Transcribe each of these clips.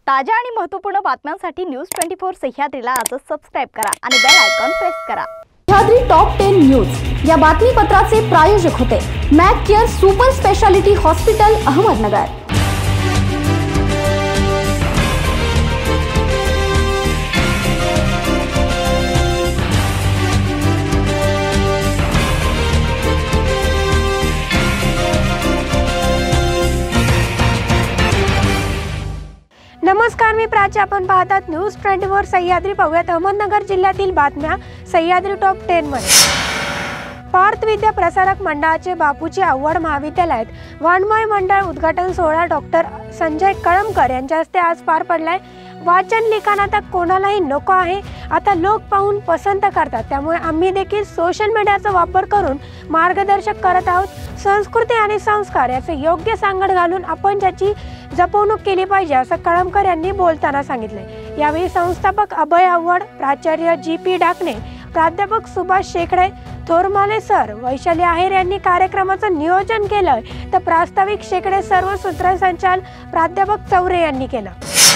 ताज्या आणि महत्त्वपूर्ण बातम्यांसाठी न्यूज 24 सह्याद्रीला आजच सबस्क्राइब करा आणि बेल आयकॉन प्रेस करा। सह्याद्री टॉप 10 न्यूज या बातमीपत्राचे प्रायोजक होते Mac Care super speciality hospital Ahmednagar. नमस्कार, मी प्राची। आपण पाहतात न्यूज 24 सह्याद्री। पाहूयात अहमदनगर जिल्ह्यातील बातम्या सह्याद्री टॉप 10 मध्ये। पार्थ विद्या प्रसारक मंडळाचे बापूजी आव्हाड महाविद्यालयात वाङ्मय मंडळ उद्घाटन सोहळा डॉक्टर संजय कळमकर यांच्या हस्ते आज पार पडलाय। वाचन लिखाण आता कोणालाही नको आहे, आता लोक पाहून पसंत करतात, त्यामुळे आम्ही देखील सोशल मीडियाचा वापर करून मार्गदर्शक करत आहोत। संस्कृती आणि संस्कार याचे योग्य सांगड घालून आपण त्याची जपवणूक केली पाहिजे, असं कळमकर यांनी बोलताना सांगितले। यावेळी संस्थापक अभय आव्हाड, प्राचार्य जी.पी. डाकणे, प्राध्यापक सुभाष शेकडे, थोरमाले सर, वैशाली आहेर यांनी कार्यक्रमाचं नियोजन केलं, तर प्रास्ताविक शेकडे सर्व सूत्रसंचालन प्राध्यापक चौरे यांनी केलं।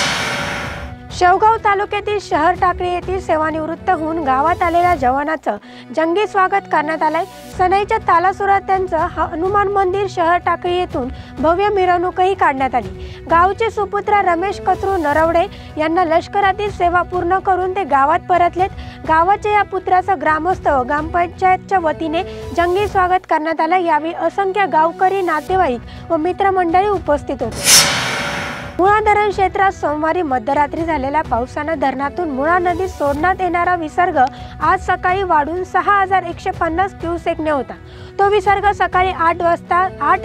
शेवगाव तालुक्यातील शहर टाकळी येथील सेवानिवृत्त होऊन गावात आलेल्या जवानाचं जंगी स्वागत करण्यात आलंय। सनईच्या तालासुरात त्यांचं हनुमान मंदिर शहर टाकळी येथून भव्य मिरवणूकही काढण्यात आली। गावचे सुपुत्र रमेश कचरू नरवडे यांना लष्करातील सेवा पूर्ण करून ते गावात परतलेत। गावाच्या या पुत्राचं ग्रामस्थ व ग्रामपंचायतच्या वतीने जंगी स्वागत करण्यात आलं। यावेळी असंख्य गावकरी, नातेवाईक व मित्रमंडळी उपस्थित होते। मुळा धरण क्षेत्रात सोमवारी मध्यरात्री झालेल्या पावसानं धरणातून मुळा नदीत सोडण्यात येणारा विसर्ग आज सकाळी वाढून 6150 क्युसेकने होता। तो विसर्ग सकाळी 8 वाजता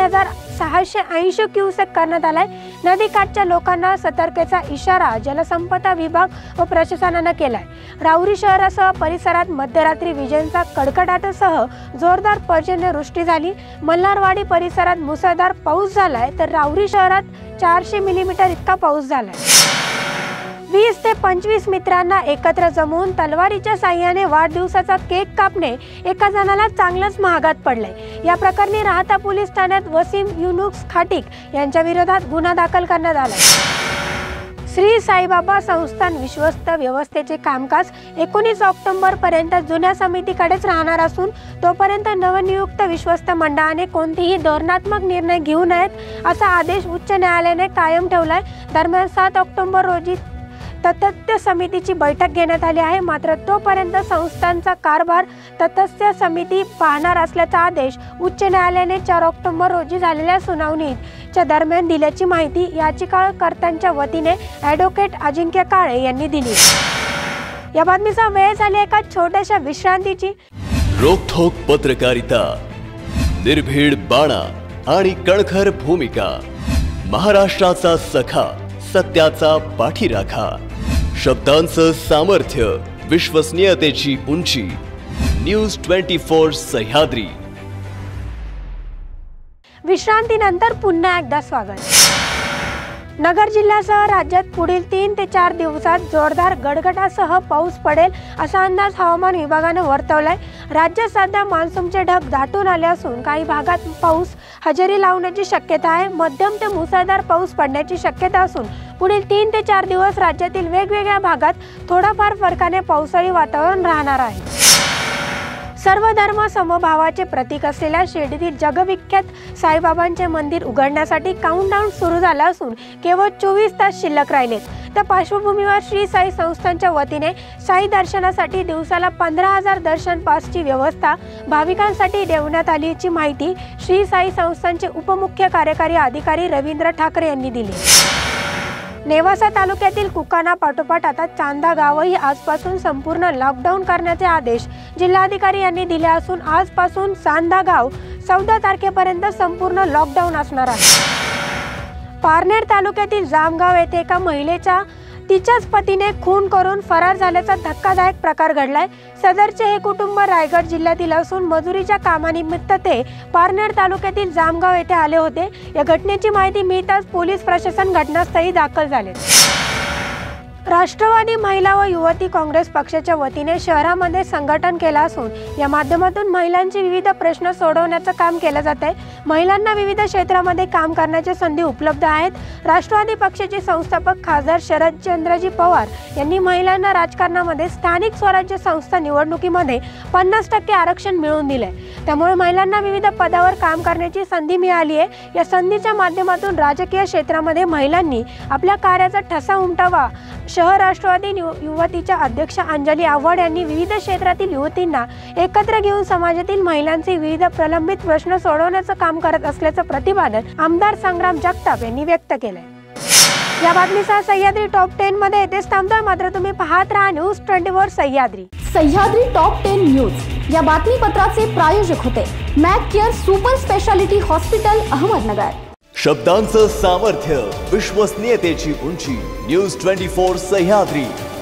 8680 क्युसेक करण्यात आलाय। नदीकाठच्या लोकांना सतर्कतेचा इशारा जलसंपदा विभाग व प्रशासनानं केलाय। राहुरी शहरासह परिसरात मध्यरात्री विजेंचा कडकडाटासह जोरदार पर्जन्यवृष्टी झाली। मल्हारवाडी परिसरात मुसळधार पाऊस झालाय, तर राहुरी शहरात 400 मिलीमीटर इतका पाऊस झालाय। 20 ते 25 मित्रांना एकत्र जमवून तलवारीच्या साह्याने वाढदिवसाचा केक कापणे एका जणाला चांगलंच महागात पडलंय। या प्रकरणी राहता पोलीस ठाण्यात वसीम युनुस खाटिक यांच्या विरोधात गुन्हा दाखल करण्यात आलाय। श्री साईबाबा संस्थान विश्वस्त व्यवस्थेचे कामकाज 19 ऑक्टोबर पर्यंत जुन्या समितीकडेच राहणार असून तोपर्यंत नवनियुक्त विश्वस्त मंडळाने कोणतेही धोरणात्मक निर्णय घेऊ नयेत, असा आदेश उच्च न्यायालयाने कायम ठेवलाय। दरम्यान 7 ऑक्टोबर रोजी तटस्थ समितीची बैठक घेण्यात आली आहे, मात्र तोपर्यंत संस्थांचा कारभार तटस्थ समिती पाहणार असल्याचा आदेश उच्च न्यायालयाने 4 ऑक्टोबर रोजी झालेल्या सुनावणीच्या दरम्यान दिल्याची माहिती याचिकाकर्त्यांच्या वतीने ॲडव्होकेट अजिंक्य काळे यांनी दिली। या बातमीचा वेळ झाली एका छोट्याशा विश्रांतीची। रोखोक पत्रकारिता, निर्भीड बाणा आणि कणखर भूमिका, महाराष्ट्राचा सखा, सत्याचा पाठीराखा, शब्दांचं सामर्थ्य, विश्वसनीयतेची उंची। न्यूज 24 सह्याद्री। विश्रांतीनंतर पुन्हा एकदा स्वागत। नगर जिल्ह्यासह राज्यात पुढील 3 ते 4 दिवसात जोरदार गडगडासह पाऊस पडेल, असा अंदाज हवामान विभागाने वर्तवलाय। राज्यात सध्या मान्सूनचे ढग दाटून आले असून काही भागात पाऊस हजेरी लावण्याची शक्यता आहे। मध्यम ते मुसळधार पाऊस पडण्याची शक्यता असून पुढील 3 ते 4 दिवस राज्यातील वेगवेगळ्या भागात थोडाफार फरकाने पावसाळी वातावरण राहणार आहे। सर्व धर्म समभावाचे प्रतीक असलेल्या शिर्डीतील जगविख्यात साईबाबांचे मंदिर उघडण्यासाठी काउंटडाऊन सुरू झाला असून केवळ 24 तास शिल्लक राहिलेत। त्या पार्श्वभूमीवर श्री साई संस्थानच्या वतीने साई दर्शनासाठी दिवसाला 15,000 दर्शन पासची व्यवस्था भाविकांसाठी ठेवण्यात आल्याची माहिती श्री साई संस्थानचे उपमुख्य कार्यकारी अधिकारी रवींद्र ठाकरे यांनी दिली। नेवासा तालुक्यातील कुकाना पाठोपाठ आता चांदा गावही आजपासून संपूर्ण लॉकडाऊन करण्याचे आदेश जिल्हाधिकारी यांनी दिले असून आजपासून चांदा गाव 14 तारखेपर्यंत संपूर्ण लॉकडाऊन असणार आहे। पारनेर तालुक्यातील जामगाव येथे एका महिलेचा तिच्याच पतीने खून करून फरार झाल्याचा धक्कादायक प्रकार घडलाय। सदरचे हे कुटुंब रायगड जिल्ह्यातील असून मजुरीच्या कामानिमित्त ते पारनेर तालुक्यातील जामगाव येथे आले होते। या घटनेची माहिती मिळताच पोलीस प्रशासन घटनास्थळी दाखल झाले। राष्ट्रवादी महिला व युवती काँग्रेस पक्षाच्या वतीने शहरामध्ये संघटन केलं असून या माध्यमातून महिलांचे विविध प्रश्न सोडवण्याचं काम केलं जात आहे। महिलांना विविध क्षेत्रामध्ये काम करण्याची संधी उपलब्ध आहेत। राष्ट्रवादी पक्षाचे संस्थापक खासदार शरदचंद्रजी पवार यांनी महिलांना राजकारणामध्ये स्थानिक स्वराज्य संस्था निवडणुकीमध्ये 50% आरक्षण मिळवून दिले। त्यामुळे महिलांना विविध पदावर काम करण्याची संधी मिळाली आहे। या संधीच्या माध्यमातून राजकीय क्षेत्रामध्ये महिलांनी आपल्या कार्याचा ठसा उमटावा। शहर राष्ट्रवादी युवतीच्या अध्यक्ष अंजली आव्हाड यांनी विविध क्षेत्रातील युवतींना एकत्र घेऊन समाजातील महिलांचे विविध प्रलंबित प्रश्न सोडवण्याचं काम करत असल्याचं प्रतिपादन आमदार संग्राम जगताप यांनी व्यक्त केलंय। या बातमीसह सह्याद्री टॉप 10 मध्ये येथेच थांबतोय, मात्र तुम्ही पाहत राहा news 24 Sahyadri. Sahyadri top 10 news या बातमीपत्राचे प्रायोजक होते Mac Care super speciality hospital Ahmednagar. शब्दांचं सामर्थ्य, विश्वसनीयतेची उंची, न्यूज 24 सह्याद्री।